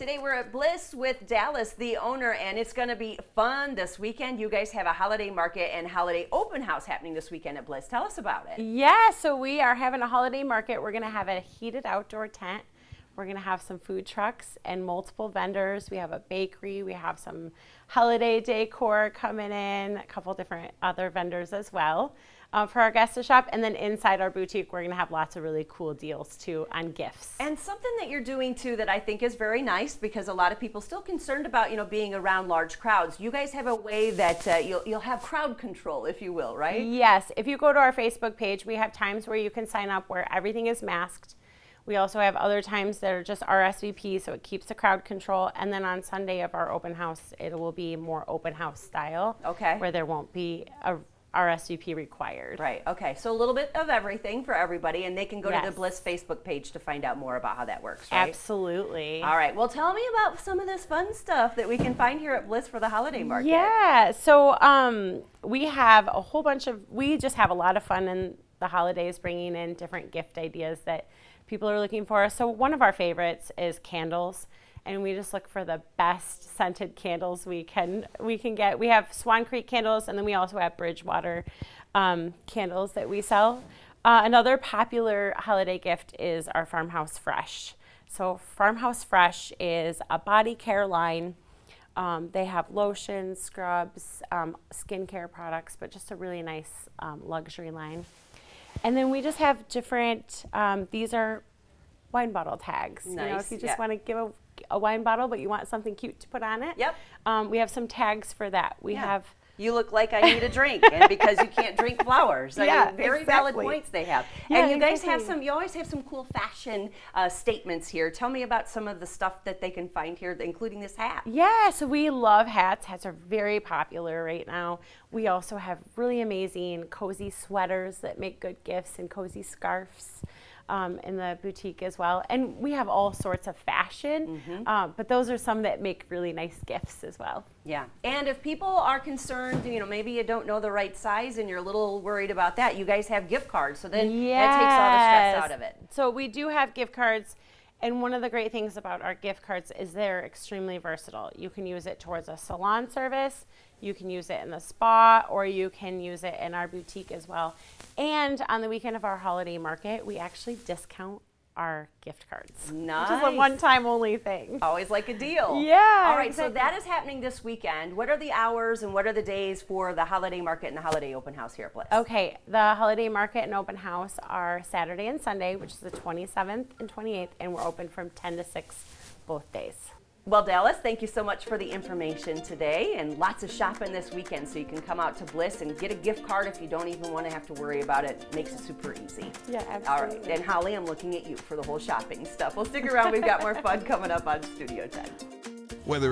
Today we're at Bliss with Dallas, the owner, and it's going to be fun this weekend. You guys have a holiday market and holiday open house happening this weekend at Bliss. Tell us about it. Yeah, so we are having a holiday market. We're going to have a heated outdoor tent. We're going to have some food trucks and multiple vendors. We have a bakery. We have some holiday decor coming in, a couple different other vendors as well for our guests to shop. And then inside our boutique, we're going to have lots of really cool deals too on gifts. And something that you're doing too that I think is very nice, because a lot of people still concerned about, being around large crowds. You guys have a way that you'll have crowd control, if you will, right? Yes. If you go to our Facebook page, we have times where you can sign up where everything is masked. We also have other times that are just RSVP, so it keeps the crowd control. And then on Sunday of our open house, it will be more open house style. Okay. Where there won't be a RSVP required. Right. Okay. So a little bit of everything for everybody, and they can go Yes. to the Bliss Facebook page to find out more about how that works, right? Absolutely. All right. Well, tell me about some of this fun stuff that we can find here at Bliss for the holiday market. Yeah. So we have a whole bunch of, we just have a lot of fun in the holidays, bringing in different gift ideas that people are looking for. So one of our favorites is candles, and we just look for the best scented candles we can get. We have Swan Creek candles, and then we also have Bridgewater candles that we sell. Another popular holiday gift is our Farmhouse Fresh. So Farmhouse Fresh is a body care line. They have lotions, scrubs, skincare products, but just a really nice luxury line. And then we just have different, these are wine bottle tags. Nice. If you just want to give a wine bottle, but you want something cute to put on it. Yep. We have some tags for that. We have. You look like I need a drink, and because you can't drink flowers. Very valid points they have. Yeah, and you guys have exactly. you always have some cool fashion statements here. Tell me about some of the stuff that they can find here, including this hat. Yeah, so we love hats. Hats are very popular right now. We also have really amazing cozy sweaters that make good gifts, and cozy scarves in the boutique as well. And we have all sorts of fashion, but those are some that make really nice gifts as well. Yeah, and if people are concerned, maybe you don't know the right size and you're a little worried about that, you guys have gift cards, so then that takes all the stress out of it. So we do have gift cards, and one of the great things about our gift cards is they're extremely versatile. You can use it towards a salon service, you can use it in the spa, or you can use it in our boutique as well. And on the weekend of our holiday market, we actually discount our gift cards. Nice. Which is a one-time only thing. Always like a deal. Yeah. All right, exactly. so that is happening this weekend. What are the hours and what are the days for the holiday market and the holiday open house here at Bliss? Okay, the holiday market and open house are Saturday and Sunday, which is the 27th and 28th, and we're open from 10 to 6 both days. Well, Dallas, thank you so much for the information today, and lots of shopping this weekend, so you can come out to Bliss and get a gift card if you don't even want to have to worry about it. It makes it super easy. Yeah, absolutely. All right, and Holly, I'm looking at you for the whole shopping stuff. Well, stick around. We've got more fun coming up on Studio Time. Whether